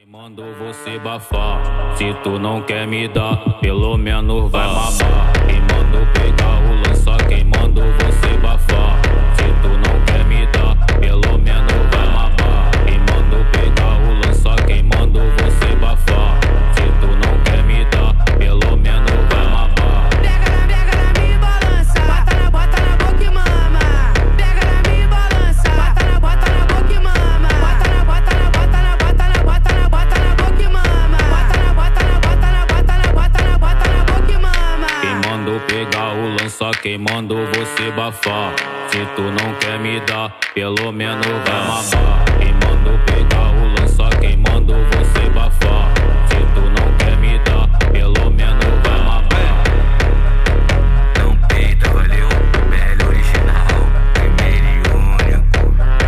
Mando você bafar, se tu não quer me dar, pelo menos vai mamar. Quem mandou pegar o lança, quem mandou você bafar, se tu não quer me dar, pelo menos vai mamar. Quem mandou pegar o lança, quem mandou você bafar, se tu não quer me dar, pelo menos vai mamar. Pega na minha e balança, bota na boca e mama. Pega na minha e balança, bota na boca e mama. Bota na boca e mama. Quem mandou pegar o lança, quem mandou você bafar, se tu não quer me dar, pelo menos vai mamar. Quem mandou pegar o lança, quem mandou você bafar, se tu não quer me dar, pelo menos vai mamar. Não peita, valeu, BL original, primeiro e único.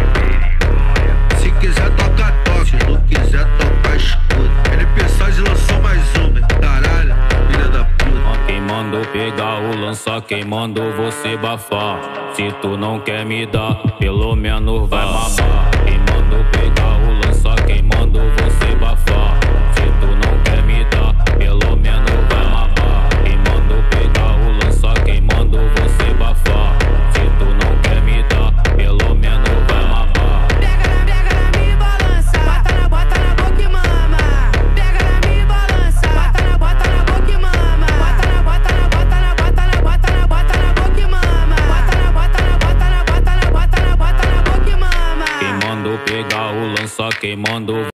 Se quiser toca, toca, se não quiser toca, escuta. NP Saz lançou mais uma, caralho, filha da puta. Quem mandou pegar o lança, quem mandou você bafar, se tu não quer me dar, pelo menos vai mamar. Quem mandou pegar o lança, quem mandou você bafar, se tu não quer me dar, pelo menos vai mamar. Quem mandou pegar o lança, quem mandou você bafar, se tu não quer me dar, pelo menos vai mamar. Pega na minha e balança, bota na boca e mama. Pega na minha e balança, bota na boca e mama. Bota na boca e mama. Quem mandou pegar o lança, quem mandou